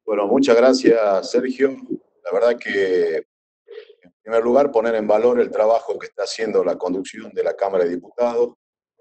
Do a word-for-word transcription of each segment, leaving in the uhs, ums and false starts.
Bueno, muchas gracias, Sergio. La verdad que, en primer lugar, poner en valor el trabajo que está haciendo la conducción de la Cámara de Diputados,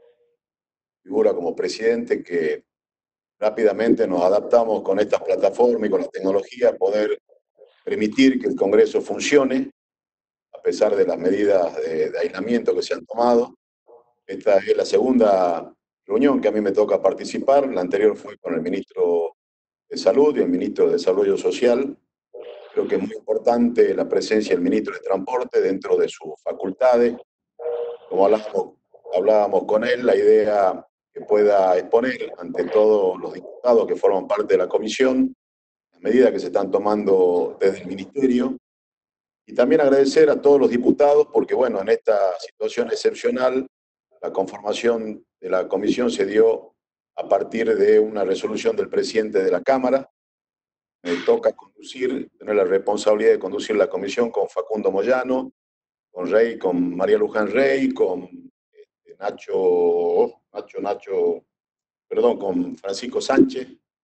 figura como presidente que rápidamente nos adaptamos con estas plataformas y con la tecnología a poder permitir que el Congreso funcione, a pesar de las medidas de, de aislamiento que se han tomado. Esta es la segunda reunión que a mí me toca participar. La anterior fue con el ministro de Salud y el ministro de Desarrollo Social. Creo que es muy importante la presencia del ministro de Transporte dentro de sus facultades. Como hablábamos, hablábamos con él, la idea que pueda exponer ante todos los diputados que forman parte de la comisión las medidas que se están tomando desde el ministerio. Y también agradecer a todos los diputados porque, bueno, en esta situación excepcional, la conformación de la comisión se dio a partir de una resolución del presidente de la Cámara. Me toca conducir, tener la responsabilidad de conducir la comisión con Facundo Moyano, con Rey, con María Luján Rey, con este, Nacho, Nacho, Nacho, perdón, con Francisco Sánchez.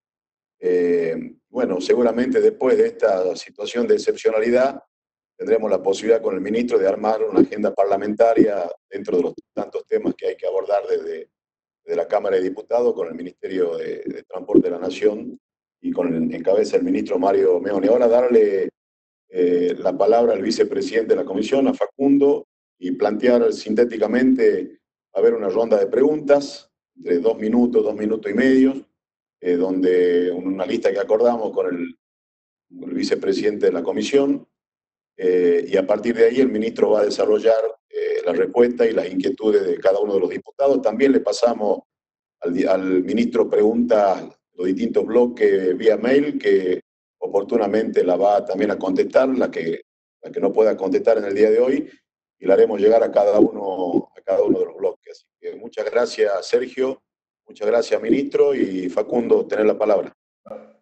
Eh, bueno, seguramente después de esta situación de excepcionalidad tendremos la posibilidad con el ministro de armar una agenda parlamentaria dentro de los tantos temas que hay que abordar desde, desde la Cámara de Diputados con el Ministerio de, de Transporte de la Nación y con el, en cabeza el ministro Mario Meoni. Ahora darle eh, la palabra al vicepresidente de la comisión, a Facundo, y plantear sintéticamente, a ver, una ronda de preguntas de dos minutos, dos minutos y medio, eh, donde una lista que acordamos con el, con el vicepresidente de la comisión, eh, y a partir de ahí el ministro va a desarrollar eh, la respuesta y las inquietudes de cada uno de los diputados. También le pasamos al, al ministro preguntas los distintos bloques vía mail, que oportunamente la va también a contestar, la que, la que no pueda contestar en el día de hoy, y la haremos llegar a cada uno, a cada uno de los bloques. Así que muchas gracias, Sergio, muchas gracias, ministro, y Facundo, tener la palabra.